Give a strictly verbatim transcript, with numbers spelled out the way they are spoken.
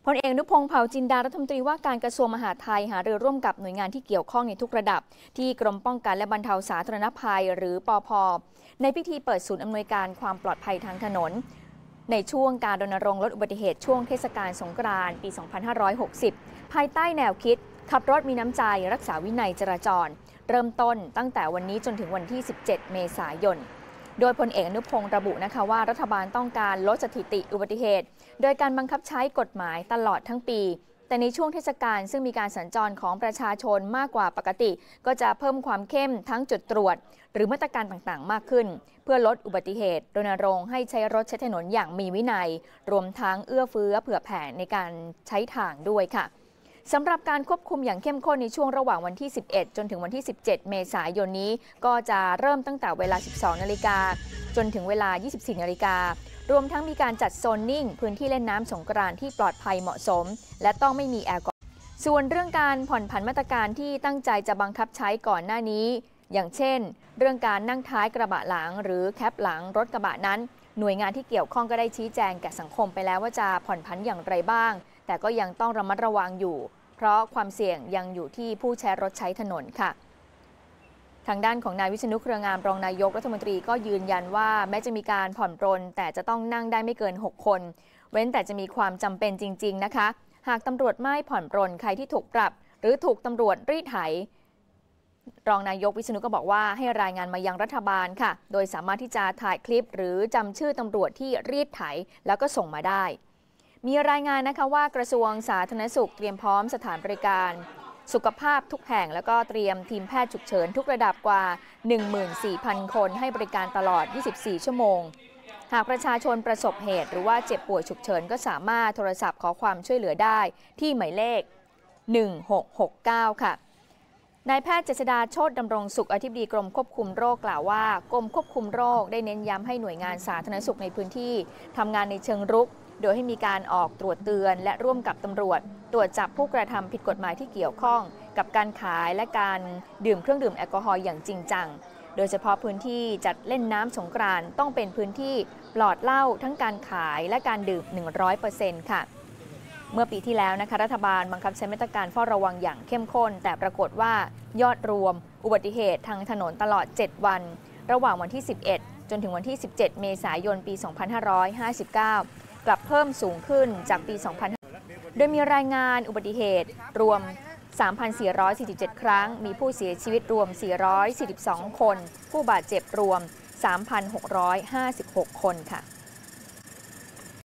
พลเอกอนุพงษ์เผ่าจินดารัฐมนตรีว่าการกระทรวงมหาดไทยหารือร่วมกับหน่วยงานที่เกี่ยวข้องในทุกระดับที่กรมป้องกันและบรรเทาสาธารณภัยหรือปภ.ในพิธีเปิดศูนย์อำนวยการความปลอดภัยทางถนนในช่วงการรณรงค์ลดอุบัติเหตุช่วงเทศกาลสงกรานต์ปี สองพันห้าร้อยหกสิบ ภายใต้แนวคิดขับรถมีน้ำใจรักษาวินัยจราจรเริ่มต้นตั้งแต่วันนี้จนถึงวันที่ สิบเจ็ด เมษายนโดยพลเอกอนุพงษ์ระบุนะคะว่ารัฐบาลต้องการลดสถิติอุบัติเหตุโดยการบังคับใช้กฎหมายตลอดทั้งปีแต่ในช่วงเทศกาลซึ่งมีการสัญจรของประชาชนมากกว่าปกติก็จะเพิ่มความเข้มทั้งจุดตรวจหรือมาตรการต่างๆมากขึ้นเพื่อลดอุบัติเหตุรณรงค์ให้ใช้รถใช้ถนนอย่างมีวินัยรวมทั้งเอื้อเฟื้อเผื่อแผ่ในการใช้ทางด้วยค่ะสำหรับการควบคุมอย่างเข้มข้นในช่วงระหว่างวันที่ สิบเอ็ด จนถึงวันที่ สิบเจ็ด เมษายนนี้ก็จะเริ่มตั้งแต่เวลา สิบสอง นาฬิกาจนถึงเวลา ยี่สิบสี่ นาฬิการวมทั้งมีการจัดโซนนิ่งพื้นที่เล่นน้ำสงกรานต์ที่ปลอดภัยเหมาะสมและต้องไม่มีแอลกอฮอล์ส่วนเรื่องการผ่อนผันมาตรการที่ตั้งใจจะบังคับใช้ก่อนหน้านี้อย่างเช่นเรื่องการนั่งท้ายกระบะหลังหรือแคปหลังรถกระบะนั้นหน่วยงานที่เกี่ยวข้องก็ได้ชี้แจงแก่สังคมไปแล้วว่าจะผ่อนผันอย่างไรบ้างแต่ก็ยังต้องระมัดระวังอยู่เพราะความเสี่ยงยังอยู่ที่ผู้ใช้รถใช้ถนนค่ะทางด้านของนายวิษณุ เครืองามรองนายกรัฐมนตรีก็ยืนยันว่าแม้จะมีการผ่อนปรนแต่จะต้องนั่งได้ไม่เกินหกคนเว้นแต่จะมีความจำเป็นจริงๆนะคะหากตำรวจไม่ผ่อนปรนใครที่ถูกปรับหรือถูกตำรวจรีดไถรองนายกวิษณุก็บอกว่าให้รายงานมายังรัฐบาลค่ะโดยสามารถที่จะถ่ายคลิปหรือจำชื่อตำรวจที่รีดไถแล้วก็ส่งมาได้มีรายงานนะคะว่ากระทรวงสาธารณสุขเตรียมพร้อมสถานบริการสุขภาพทุกแห่งแล้วก็เตรียมทีมแพทย์ฉุกเฉินทุกระดับกว่า หนึ่งหมื่นสี่พัน คนให้บริการตลอด ยี่สิบสี่ ชั่วโมงหากประชาชนประสบเหตุหรือว่าเจ็บป่วยฉุกเฉินก็สามารถโทรศัพท์ขอความช่วยเหลือได้ที่หมายเลข หนึ่งหกหกเก้า ค่ะนายแพทย์เจษฎา โชติดำรงสุขอธิบดีกรมควบคุมโรคกล่าวว่ากรมควบคุมโรคได้เน้นย้ำให้หน่วยงานสาธารณสุขในพื้นที่ทำงานในเชิงรุกโดยให้มีการออกตรวจเตือนและร่วมกับตำรวจตรวจจับผู้กระทำผิดกฎหมายที่เกี่ยวข้องกับการขายและการดื่มเครื่องดื่มแอลกอฮอล์อย่างจริงจังโดยเฉพาะพื้นที่จัดเล่นน้ำสงกรานต์ต้องเป็นพื้นที่ปลอดเหล้าทั้งการขายและการดื่ม หนึ่งร้อยเปอร์เซ็นต์ ค่ะเมื่อปีที่แล้วนะคะรัฐบาลบังคับใช้มาตรการเฝ้าระวังอย่างเข้มข้นแต่ปรากฏว่ายอดรวมอุบัติเหตุทางถนนตลอดเจ็ดวันระหว่างวันที่ สิบเอ็ด จนถึงวันที่ สิบเจ็ด เมษายน ปี สองพันห้าร้อยห้าสิบเก้ากลับเพิ่มสูงขึ้นจากปี สองพัน โดยมีรายงานอุบัติเหตุรวม สามพันสี่ร้อยสี่สิบเจ็ด ครั้งมีผู้เสียชีวิตรวม สี่ร้อยสี่สิบสอง คนผู้บาดเจ็บรวม สามพันหกร้อยห้าสิบหก คนค่ะ